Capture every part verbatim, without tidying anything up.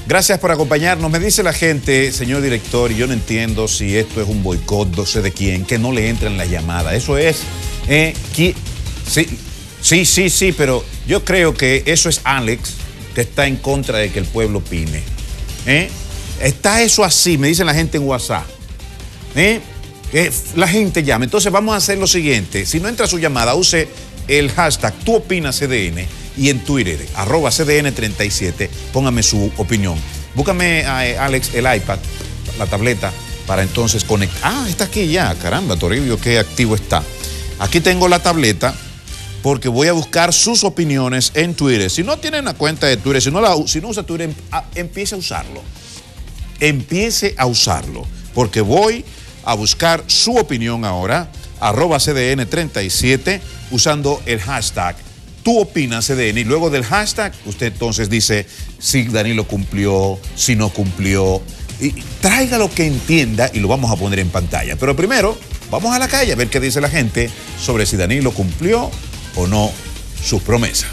Gracias por acompañarnos. Me dice la gente, señor director, y yo no entiendo si esto es un boicot, no sé de quién, que no le entran las llamadas. Eso es, eh, qui, sí, sí, sí, sí, pero yo creo que eso es Alex, que está en contra de que el pueblo opine. ¿Eh? Está eso así, me dice la gente en WhatsApp. ¿Eh? Eh, la gente llama. Entonces vamos a hacer lo siguiente. Si no entra su llamada, use el hashtag tú opinas C D N y en Twitter, arroba C D N treinta y siete, póngame su opinión. Búscame a eh, Alex el iPad, la tableta, para entonces conectar. Ah, está aquí ya, caramba, Toribio, qué activo está. Aquí tengo la tableta porque voy a buscar sus opiniones en Twitter. Si no tiene una cuenta de Twitter, si no, la, si no usa Twitter, em, a, empiece a usarlo. Empiece a usarlo, porque voy a buscar su opinión ahora, arroba C D N treinta y siete, usando el hashtag tú opinas C D N, y luego del hashtag usted entonces dice si Danilo cumplió, si no cumplió, y traiga lo que entienda y lo vamos a poner en pantalla. Pero primero, vamos a la calle a ver qué dice la gente sobre si Danilo cumplió o no sus promesas.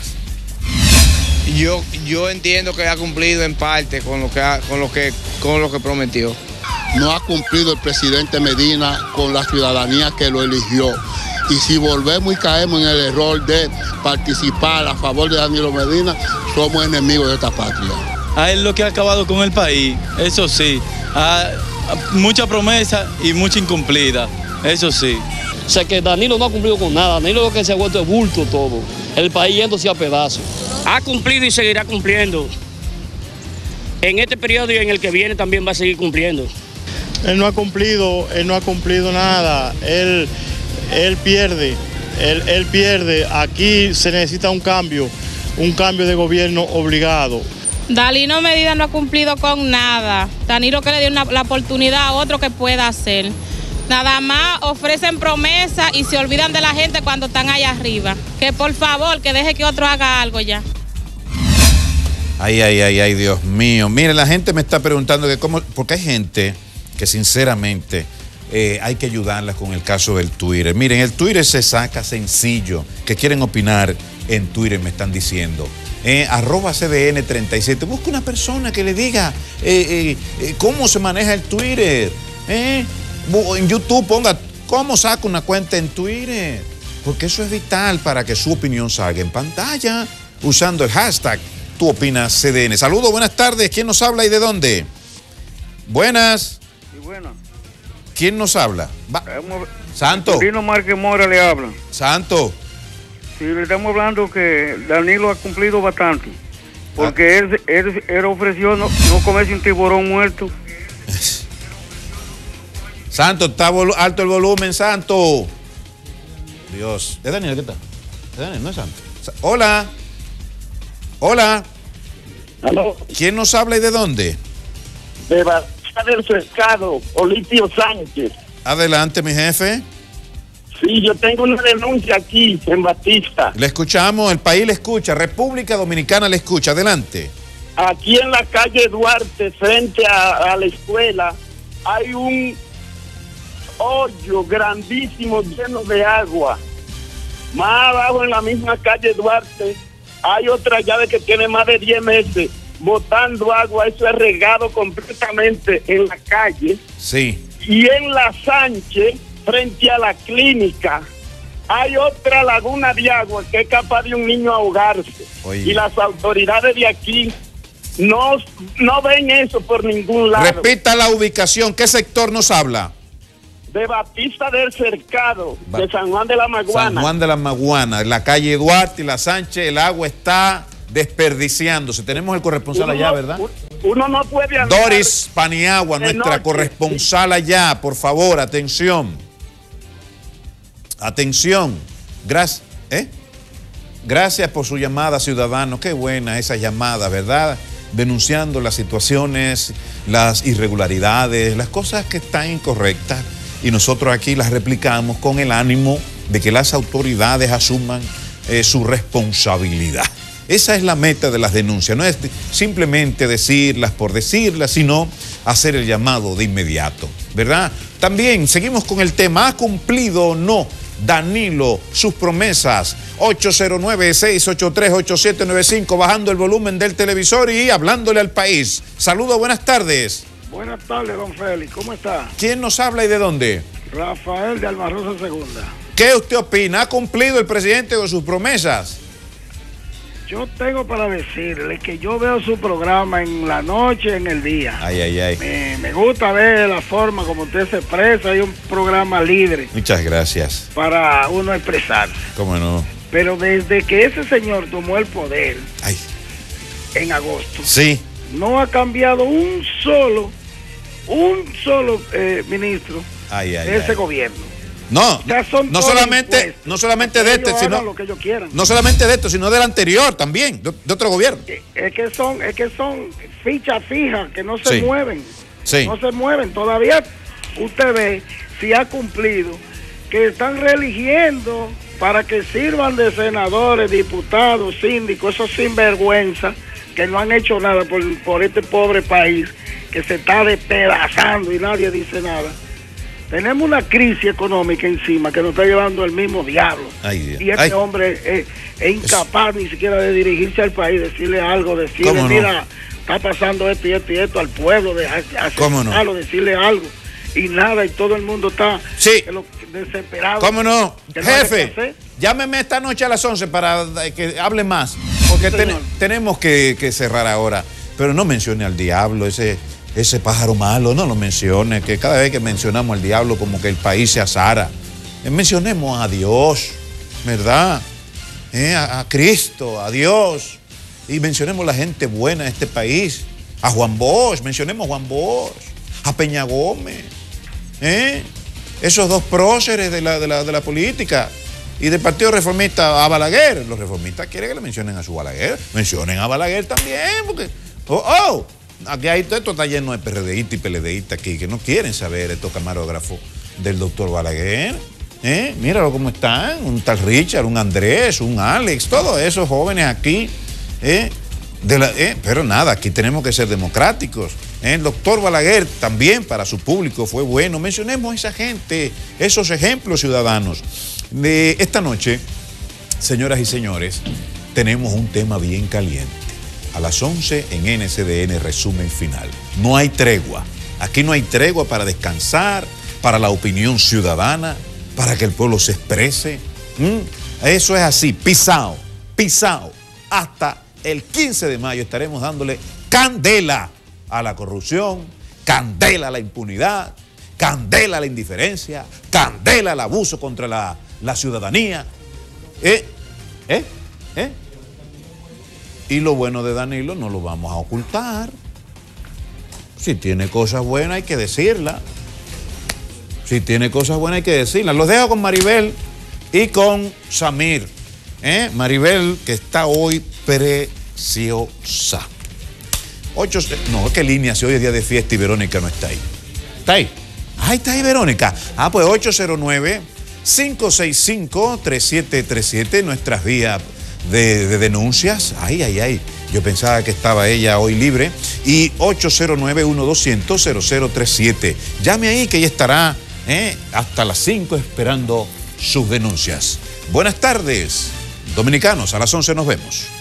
Yo, yo entiendo que ha cumplido en parte con lo que, ha, con lo que, con lo que prometió. No ha cumplido el presidente Medina con la ciudadanía que lo eligió. Y si volvemos y caemos en el error de participar a favor de Danilo Medina, somos enemigos de esta patria. A él lo que ha acabado con el país, eso sí. A, a, mucha promesa y mucha incumplida, eso sí. O sea que Danilo no ha cumplido con nada. Danilo lo que se ha vuelto es bulto todo. El país yéndose a pedazos. Ha cumplido y seguirá cumpliendo. En este periodo y en el que viene también va a seguir cumpliendo. Él no ha cumplido, él no ha cumplido nada. Él, él pierde, él, él pierde. Aquí se necesita un cambio, un cambio de gobierno obligado. Danilo Medina no ha cumplido con nada. Danilo que le dio una, la oportunidad a otro que pueda hacer. Nada más ofrecen promesas y se olvidan de la gente cuando están allá arriba. Que por favor, que deje que otro haga algo ya. Ay, ay, ay, ay, Dios mío. Mire, la gente me está preguntando que cómo, porque hay gente que sinceramente eh, hay que ayudarla con el caso del Twitter. Miren, el Twitter se saca sencillo. Que quieren opinar en Twitter, me están diciendo. Eh, arroba C D N treinta y siete. Busca una persona que le diga eh, eh, eh, cómo se maneja el Twitter. Eh. En YouTube ponga cómo saca una cuenta en Twitter, porque eso es vital para que su opinión salga en pantalla usando el hashtag tú opinas C D N. Saludos, buenas tardes. ¿Quién nos habla y de dónde? Buenas. Sí, buenas. ¿Quién nos habla? Va. Santo. Dino Márquez Mora le habla. Santo. Sí, le estamos hablando que Danilo ha cumplido bastante, porque ah. él, él, él ofreció no, no comerse un tiburón muerto. Santo, está alto el volumen, Santo. Dios. ¿Es Daniel qué está? ¿Es Daniel? No es Santo. Hola. Hola. ¿Aló? ¿Quién nos habla y de dónde? De Batista del Cercado, Olipio Sánchez. Adelante, mi jefe. Sí, yo tengo una denuncia aquí en Batista. Le escuchamos, el país le escucha, República Dominicana le escucha. Adelante. Aquí en la calle Duarte, frente a, a la escuela, hay un hoyo grandísimo lleno de agua. Más abajo en la misma calle Duarte hay otra llave que tiene más de diez meses botando agua. Eso es regado completamente en la calle. Sí. Y en la Sánchez, frente a la clínica, hay otra laguna de agua que es capaz de un niño ahogarse. Oye. Y las autoridades de aquí no, no ven eso por ningún lado. Repita la ubicación. ¿Qué sector nos habla? De Batista del Cercado, ba de San Juan de la Maguana. San Juan de la Maguana, en la calle Duarte y la Sánchez, el agua está desperdiciándose. Tenemos el corresponsal uno allá, ¿verdad? Uno no puede andar. Doris Paniagua, nuestra noche. corresponsal allá, por favor, atención. Atención. Gracias. ¿Eh? Gracias por su llamada, ciudadano. Qué buena esa llamada, ¿verdad? Denunciando las situaciones, las irregularidades, las cosas que están incorrectas. Y nosotros aquí las replicamos con el ánimo de que las autoridades asuman eh, su responsabilidad. Esa es la meta de las denuncias, no es simplemente decirlas por decirlas, sino hacer el llamado de inmediato, ¿verdad? También seguimos con el tema, ¿ha cumplido o no Danilo sus promesas? ocho cero nueve, seis ocho tres, ocho siete nueve cinco, bajando el volumen del televisor y hablándole al país. Saludos, buenas tardes. Buenas tardes, don Félix, ¿cómo está? ¿Quién nos habla y de dónde? Rafael de Almarrosa Segunda. ¿Qué usted opina? ¿Ha cumplido el presidente con sus promesas? Yo tengo para decirle que yo veo su programa en la noche, en el día. Ay, ay, ay. Me, me gusta ver la forma como usted se expresa. Hay un programa libre. Muchas gracias. Para uno expresarse. ¿Cómo no? Pero desde que ese señor tomó el poder, ay, en agosto, sí, no ha cambiado un solo, un solo eh, ministro ay, ay, de ese ay. gobierno. No, no solamente, no solamente de este, sino lo que ellos quieran. No solamente de esto, sino del anterior también, de, de otro gobierno. Es que son, es que son fichas fijas que no se sí. mueven, sí. no se mueven. Todavía usted ve si ha cumplido que están reeligiendo para que sirvan de senadores, diputados, síndicos, esos sinvergüenza que no han hecho nada por, por este pobre país que se está despedazando y nadie dice nada. Tenemos una crisis económica encima que nos está llevando el mismo diablo. Ay, y este ay. hombre es, es incapaz es... ni siquiera de dirigirse al país, decirle algo, decirle, no? mira, está pasando esto y esto y esto al pueblo, de, ¿Cómo no? decirle algo. Y nada, y todo el mundo está sí. lo, desesperado. ¿Cómo no? no Jefe, llámeme esta noche a las once para que hable más, porque sí, ten, tenemos que, que cerrar ahora. Pero no mencione al diablo, ese... ese pájaro malo, no lo mencione, que cada vez que mencionamos al diablo como que el país se azara. Eh, mencionemos a Dios, ¿verdad? Eh, a, a Cristo, a Dios. Y mencionemos la gente buena de este país. A Juan Bosch, mencionemos a Juan Bosch, a Peña Gómez. ¿eh? Esos dos próceres de la, de, la, de la política. Y del Partido Reformista a Balaguer. Los reformistas quieren que le mencionen a su Balaguer. Mencionen a Balaguer también, porque... ¡Oh, oh! Aquí hay, esto está lleno de PRDistas y PLDistas aquí que no quieren saber estos camarógrafos del doctor Balaguer. ¿Eh? Míralo cómo están, un tal Richard, un Andrés, un Alex, todos esos jóvenes aquí. ¿eh? De la, eh, pero nada, aquí tenemos que ser democráticos. ¿eh? El doctor Balaguer también para su público fue bueno. Mencionemos a esa gente, esos ejemplos ciudadanos. De esta noche, señoras y señores, tenemos un tema bien caliente. A las once en N C D N, resumen final. No hay tregua. Aquí no hay tregua para descansar, para la opinión ciudadana, para que el pueblo se exprese. ¿Mm? Eso es así, pisao, pisao. Hasta el quince de mayo estaremos dándole candela a la corrupción, candela a la impunidad, candela a la indiferencia, candela al abuso contra la, la ciudadanía. ¿Eh? ¿Eh? ¿Eh? Y lo bueno de Danilo no lo vamos a ocultar. Si tiene cosas buenas hay que decirlas. Si tiene cosas buenas hay que decirlas. Los dejo con Maribel y con Samir. ¿eh? Maribel, que está hoy preciosa. Ocho, no, ¿qué línea? Si hoy es día de fiesta y Verónica no está ahí. ¿Está ahí? Ahí está ahí Verónica. Ah, pues ocho cero nueve, cinco seis cinco, tres siete tres siete, nuestras vías De, de denuncias. Ay, ay, ay. Yo pensaba que estaba ella hoy libre. Y ocho cero nueve, uno dos cero cero, cero cero tres siete. Llame ahí que ella estará ¿eh? hasta las cinco esperando sus denuncias. Buenas tardes, dominicanos. A las once nos vemos.